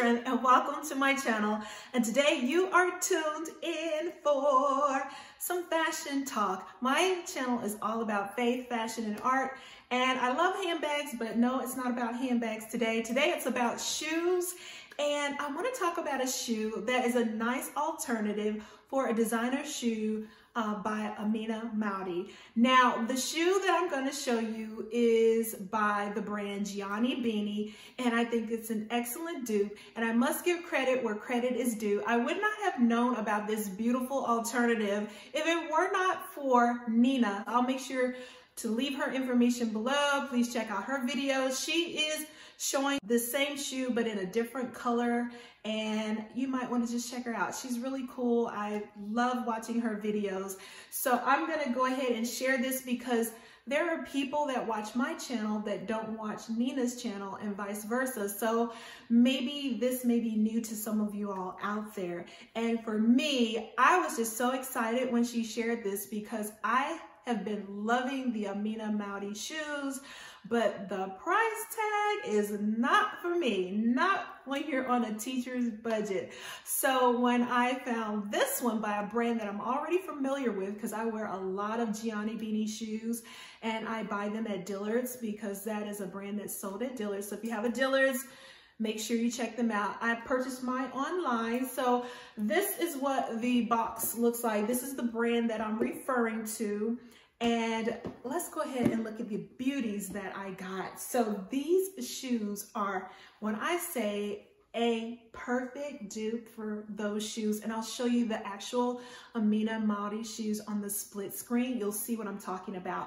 Strength and welcome to my channel. And today you are tuned in for some fashion talk. My channel is all about faith, fashion, and art. And I love handbags, but no, it's not about handbags today. Today it's about shoes. And I want to talk about a shoe that is a nice alternative for a designer shoe by Amina Muaddi. Now, the shoe that I'm going to show you is by the brand Gianni Bini, and I think it's an excellent dupe, and I must give credit where credit is due. I would not have known about this beautiful alternative if it were not for Nina. I'll make sure to leave her information below. Please check out her videos. She is showing the same shoe but in a different color, and you might want to just check her out. She's really cool. I love watching her videos. So I'm going to go ahead and share this because there are people that watch my channel that don't watch Nina's channel and vice versa. So maybe this may be new to some of you all out there. And for me, I was just so excited when she shared this because I have been loving the Amina Muaddi shoes, but the price tag is not for me, not when you're on a teacher's budget. So when I found this one by a brand that I'm already familiar with, because I wear a lot of Gianni Bini shoes and I buy them at Dillard's because that is a brand that's sold at Dillard's. So if you have a Dillard's, make sure you check them out. I purchased mine online. So this is what the box looks like. This is the brand that I'm referring to. And let's go ahead and look at the beauties that I got. So these shoes are, when I say, a perfect dupe for those shoes. And I'll show you the actual Amina Muaddi shoes on the split screen. You'll see what I'm talking about.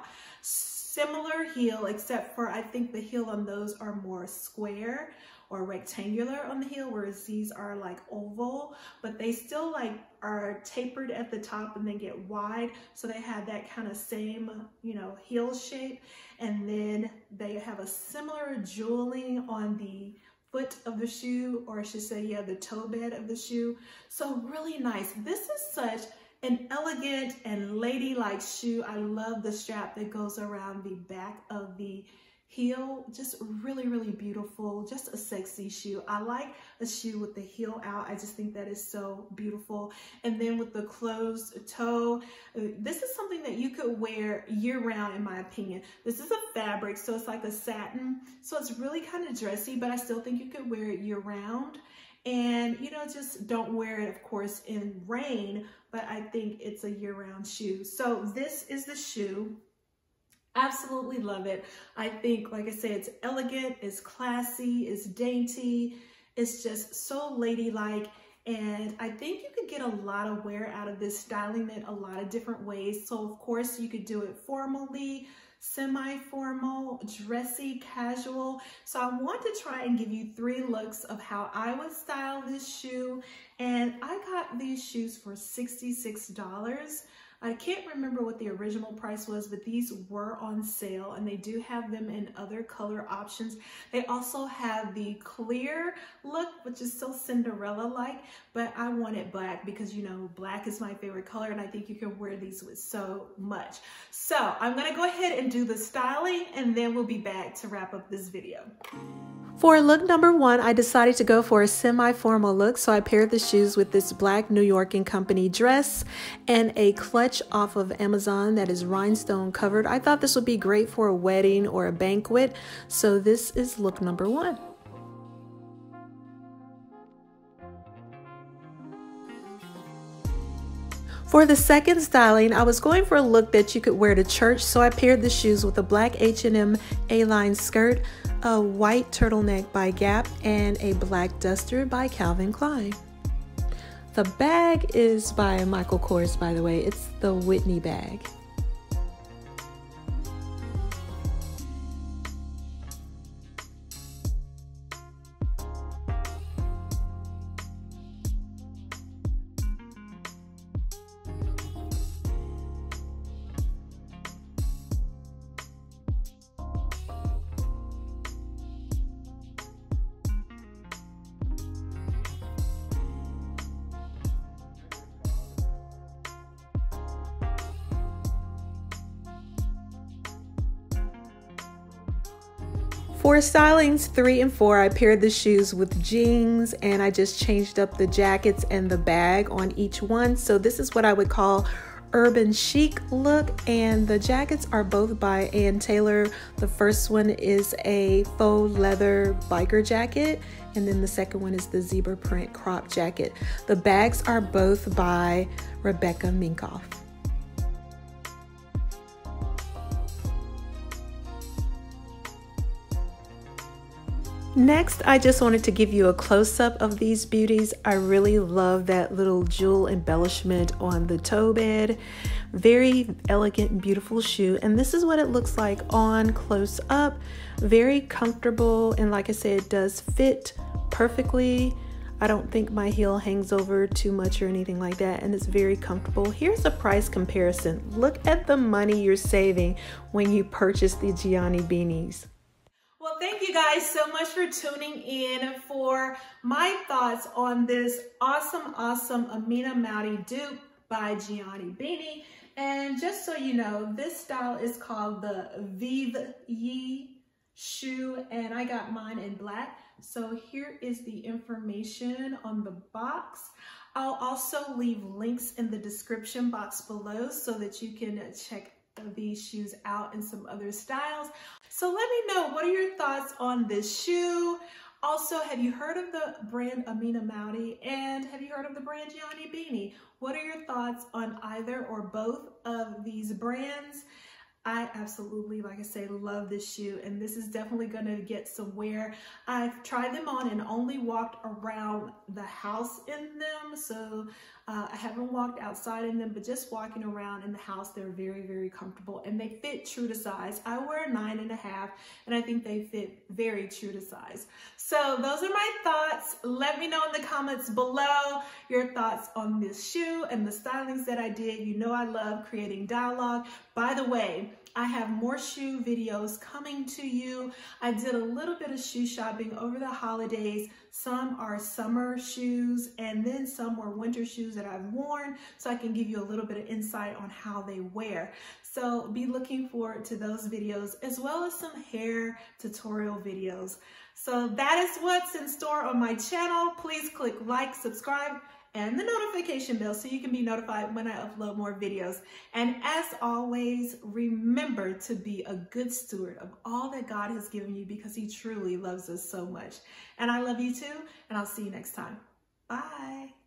Similar heel, except for I think the heel on those are more square or rectangular on the heel, whereas these are like oval, but they still like are tapered at the top and then get wide. So they have that kind of same, heel shape. And then they have a similar jeweling on the foot of the shoe, or I should say, yeah, the toe bed of the shoe. So really nice. This is such an elegant and ladylike shoe. I love the strap that goes around the back of the heel. Just really, really beautiful. Just a sexy shoe. I like a shoe with the heel out. I just think that is so beautiful. And then with the closed toe, this is something that you could wear year round in my opinion. This is a fabric, so it's like a satin. So it's really kind of dressy, but I still think you could wear it year round. And, just don't wear it, of course, in rain, but I think it's a year-round shoe. So this is the shoe. Absolutely love it. I think, like I said, it's elegant, it's classy, it's dainty. It's just so ladylike. And I think you could get a lot of wear out of this, styling it a lot of different ways. So, of course, you could do it formally, semi-formal, dressy, casual. So I want to try and give you 3 looks of how I would style this shoe. And I got these shoes for $66. I can't remember what the original price was, but these were on sale and they do have them in other color options. They also have the clear look, which is so Cinderella-like, but I wanted black because, black is my favorite color and I think you can wear these with so much. So I'm going to go ahead and do the styling and then we'll be back to wrap up this video. For look number 1, I decided to go for a semi-formal look, so I paired the shoes with this black New York & Company dress and a clutch off of Amazon that is rhinestone covered. I thought this would be great for a wedding or a banquet, so this is look number 1. For the second styling, I was going for a look that you could wear to church, so I paired the shoes with a black H&M A-line skirt, a white turtleneck by Gap, and a black duster by Calvin Klein. The bag is by Michael Kors, by the way. It's the Whitney bag. For stylings 3 and 4, I paired the shoes with jeans and I just changed up the jackets and the bag on each one. So this is what I would call urban chic look, and the jackets are both by Ann Taylor. The first one is a faux leather biker jacket, and then the second one is the zebra print crop jacket. The bags are both by Rebecca Minkoff. Next, I just wanted to give you a close-up of these beauties. I really love that little jewel embellishment on the toe bed. Very elegant and beautiful shoe. And this is what it looks like on close up. Very comfortable, and like I said, it does fit perfectly. I don't think my heel hangs over too much or anything like that, and it's very comfortable. Here's a price comparison. Look at the money you're saving when you purchase the Gianni Binis. Well, thank you guys so much for tuning in for my thoughts on this awesome Amina Muaddi dupe by Gianni Bini. And just so you know, this style is called the Vivyee shoe, and I got mine in black. So here is the information on the box. I'll also leave links in the description box below so that you can check these shoes out and some other styles. So let me know, what are your thoughts on this shoe? Also, have you heard of the brand Amina Muaddi, and have you heard of the brand Gianni Bini? What are your thoughts on either or both of these brands? I absolutely, like I say, love this shoe, and this is definitely going to get some wear. I've tried them on and only walked around the house in them, so I haven't walked outside in them, but just walking around in the house, they're very comfortable, and they fit true to size. I wear a 9.5, and I think they fit very true to size. So those are my thoughts. Let me know in the comments below your thoughts on this shoe and the stylings that I did. You know I love creating dialogue. By the way, I have more shoe videos coming to you. I did a little bit of shoe shopping over the holidays. Some are summer shoes, and then some were winter shoes that I've worn, so I can give you a little bit of insight on how they wear. So be looking forward to those videos, as well as some hair tutorial videos. So that is what's in store on my channel. Please click like, subscribe, and the notification bell so you can be notified when I upload more videos. And as always, remember to be a good steward of all that God has given you, because He truly loves us so much. And I love you too, and I'll see you next time. Bye.